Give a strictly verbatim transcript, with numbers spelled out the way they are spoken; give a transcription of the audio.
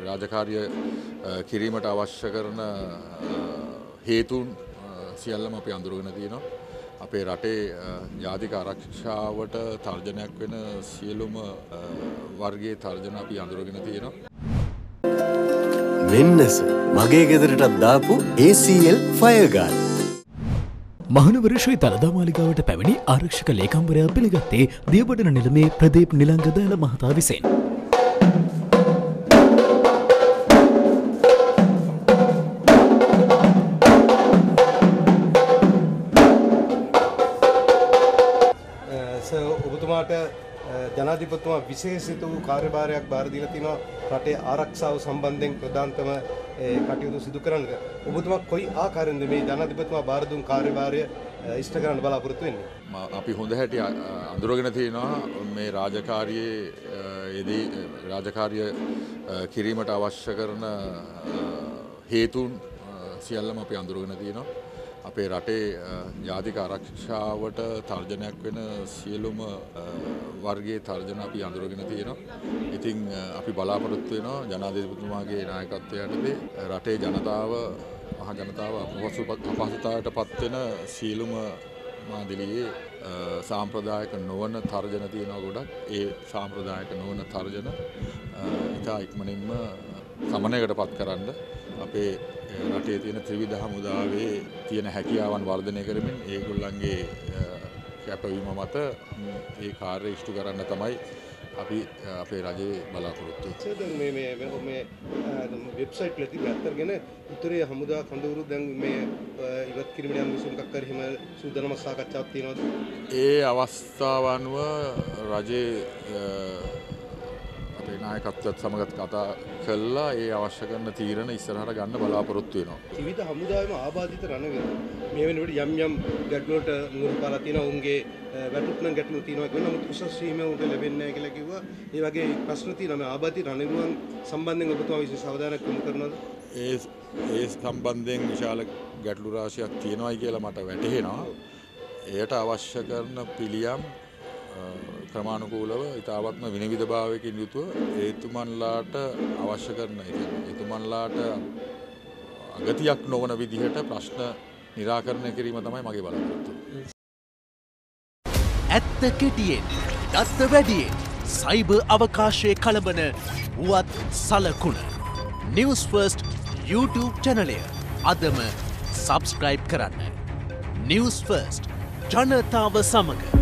රාජකාරිය කිරීමට අවශ්‍ය කරන හේතුන් සියල්ලම අපි අඳුරගෙන තියෙනවා. අපේ රටේ ජාතික ආරක්ෂාවට තර්ජනයක් වෙන සියලුම වර්ගයේ තර්ජන අපි අඳුරගෙන තියෙනවා. මෙන්නස මගේ ගෙදරටත් දාපු A C L fire guard. Mahanuwara Sri දළදා මාලිගාවට පැමිණි ආරක්ෂක ලේකම්වරයා පිළිගත්තේ දියබඩන නිලමේ ප්‍රදීප් නිලංගදාල මහතා විසින්. ඔබතුමාට ජනාධිපතිතුමා විශේෂිත වූ කාර්යභාරයක් බාර දීලා තිනවා රටේ ආරක්ෂාව සම්බන්ධයෙන් ප්‍රධානතම කටයුතු සිදු කරන්න. ඔබතුමා කොයි ආකාරයෙන්ද මේ ජනාධිපතිතුමා බාර දුන් කාර්යභාරය ඉෂ්ට කරන්න බලාපොරොත්තු වෙන්නේ? අපි හොඳ හැටි අඳුරගෙන තියෙනවා මේ රාජකාරියේ යෙදී රාජකාරිය කිරීමට අවශ්‍ය කරන හේතුන් සියල්ලම අපි අඳුරගෙන තියෙනවා. අපේ රටේ ජාතික ආරක්ෂාවට තර්ජනයක් වෙන සියලුම වර්ගයේ තර්ජන අපි අඳුරගෙන තියෙනවා. ඉතින් අපි බලාපොරොත්තු වෙනවා ජනාධිපතිතුමාගේ නායකත්වය යටතේ රටේ ජනතාව මහ ජනතාව අපහසුතාවයට පත් වෙන සියලුම මාදිලියේ සාම්ප්‍රදායික නොවන තර්ජන තියෙනවා ගොඩක්. ඒ සාම්ප්‍රදායික නොවන තර්ජන ඉතා ඉක්මනින්ම සමනයකට පත් කරන්න අපේ රටේ තියෙන ත්‍රිවිධ හමුදාවේ තියෙන හැකියාවන් වර්ධනය කරමින් ඒගොල්ලන්ගේ කැපවීම මත ඒ කාර්ය ඉෂ්ට කරන්න තමයි අපි අපේ රජයේ බලාපොරොත්තු වෙන්නේ. මේ මේ මේ වෙබ්සයිට් වල තිබෙන අත්තරගෙන උතුරේ හමුදා කඳවුරු දැන් මේ ඉවත් කිරීමට යන විසුමක් කර හිම සූදානම සාකච්ඡාවක් තියෙනවද? ඒ අවස්ථාව අනුව රජයේ අපේ නායකත්වයත් සමග කතා කළා ඒ අවශ්‍ය කරන තීරණ ඉස්සරහට ගන්න බලාපොරොත්තු වෙනවා. ත්‍රිවිධ හමුදාවෙම ආබාධිත රණවිර මේ වෙනකොට යම් යම් ගැටලුවට මුහුණ පාලා තියෙනවා. උන්ගේ වැටුප්න ගැටලු තියෙනවා කියන නමුත් උසස් සීමාව උන්ට ලැබෙන්නේ නැහැ කියලා කිව්වා. ඒ වගේ ප්‍රශ්න තියෙනවා. මේ ආබාධිත රණවිරුවන් සම්බන්ධයෙන් ඔබතුමා විශේෂ අවධානයක් යොමු කරනවද? ඒ ඒ සම්බන්ධයෙන් විශාල ගැටලු රාශියක් තියෙනවායි කියලා මට වැටහෙනවා. එයට අවශ්‍ය කරන පිළියම් ක්‍රමානුකූලව ඉතාමත්ම විනිවිදභාවයකින් යුතුව ඒතුමන්ලාට අවශ්‍ය කරන ඒතුමන්ලාට අගතියක් නොවන විදිහට ප්‍රශ්න निराකරණය කිරීම තමයි මගේ බලාපොරොත්තුව. ඇත්ත කෙටියෙන් දත්ත වැඩියෙන් සයිබර් අවකාශයේ කලබන වුවත් සලකුණ නිවුස් ෆර්ස්ට් YouTube චැනලය අදම සබ්ස්ක්‍රයිබ් කරන්න. නිවුස් ෆර්ස්ට් ජනතාව සමග